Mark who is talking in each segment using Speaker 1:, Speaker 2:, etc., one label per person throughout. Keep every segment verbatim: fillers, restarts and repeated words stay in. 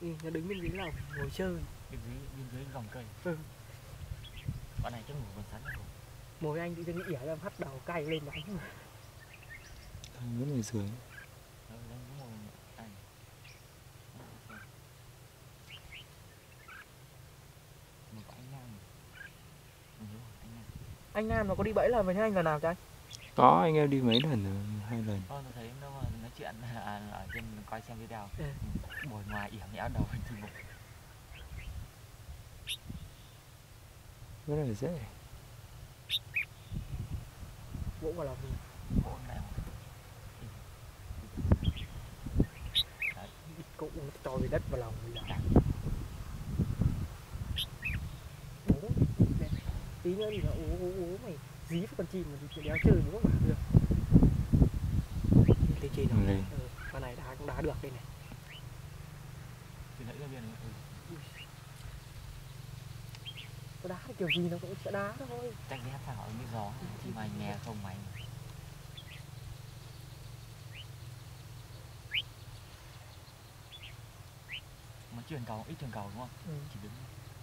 Speaker 1: Ừ, nó đứng bên dưới lồng ngồi chơi.
Speaker 2: Bên dưới bên dưới gòng cây.
Speaker 1: Ừ.
Speaker 2: Bạn này chắc ngủ còn sắn rồi.
Speaker 1: Mồi anh tự dưng ỉa ra phát đầu cay lên đánh.
Speaker 3: Thằng vẫn ở dưới.
Speaker 2: Đấy, đấy, đúng rồi. Anh. Một anh Nam. Ừ, đúng rồi, anh Nam.
Speaker 1: Anh Nam nó có đi bẫy lần với anh lần nào chứ anh?
Speaker 3: Có, anh em đi mấy lần rồi, hai lần.
Speaker 2: Ờ, tôi thấy nó nói chuyện à, ở trên coi xem video.
Speaker 1: Ừ.
Speaker 2: Bồi ngoài ỉa nhẽo đầu thì một.
Speaker 3: Rất là dễ.
Speaker 1: Vỗ vào lòng mình.
Speaker 2: Vỗ lại. Đấy.
Speaker 1: Cũng cho về đất vào lòng mình là. Bố, tí nữa thì nó ú ú ú mày dí với con chim mà thì đéo chơi bố mà được. Thấy chơi đâu? Ừ, con này đá cũng đá được đây này.
Speaker 2: Thì nãy ra bên này. Ừ.
Speaker 1: Có đá thì kiểu gì nó cũng sẽ đá thôi.
Speaker 2: Chắc dép phải hỏi biết gió thì mày nghe không mày. Mà chuyển cầu, ít chuyển cầu đúng không?
Speaker 1: Ừ.
Speaker 2: Chỉ đứng.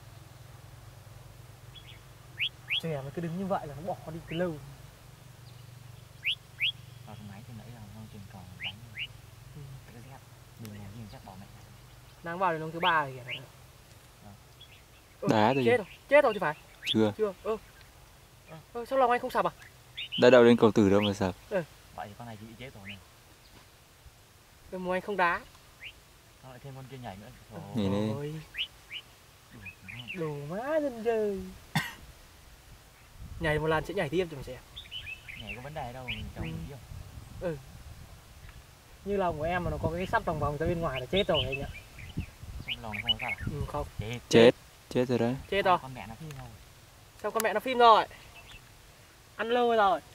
Speaker 1: Chè mà cứ đứng như vậy là nó bỏ đi từ lâu.
Speaker 2: Vào cái máy thì nãy là nó chuyển cầu đánh. Ừ. Cái dép. Đừng ngồi nhìn chắc bỏ mẹ.
Speaker 1: Đang vào đến ông thứ ba rồi kìa.
Speaker 3: Ừ. Đá rồi.
Speaker 1: Chết rồi, chết rồi thì phải.
Speaker 3: Chưa.
Speaker 1: Chưa. Ơ. Ừ. Ơ, sao lòng anh không sập à?
Speaker 3: Đã đậu lên cầu tử đâu mà sập.
Speaker 1: Ừ.
Speaker 2: Vậy thì con này chỉ bị chết rồi này.
Speaker 1: Cái mùa anh không đá.
Speaker 2: Nó lại thêm con kia nhảy nữa.
Speaker 3: Nhảy lên.
Speaker 1: Đồ má dân chơi. Nhảy một lần sẽ nhảy tiếp cho mình xem.
Speaker 2: Nhảy có vấn đề đâu, mình chồng
Speaker 1: ừ.
Speaker 2: mình biết.
Speaker 1: Ừ. Như lòng của em mà nó có cái sắt vòng vòng ra bên ngoài là chết rồi anh ạ.
Speaker 2: Không, lòng không có sao.
Speaker 1: Ừ, không.
Speaker 2: Chết.
Speaker 3: Chết. Chết rồi đấy.
Speaker 1: Chết rồi.
Speaker 2: Con mẹ nó phim rồi.
Speaker 1: Sao con mẹ nó phim rồi? Ăn lơ rồi.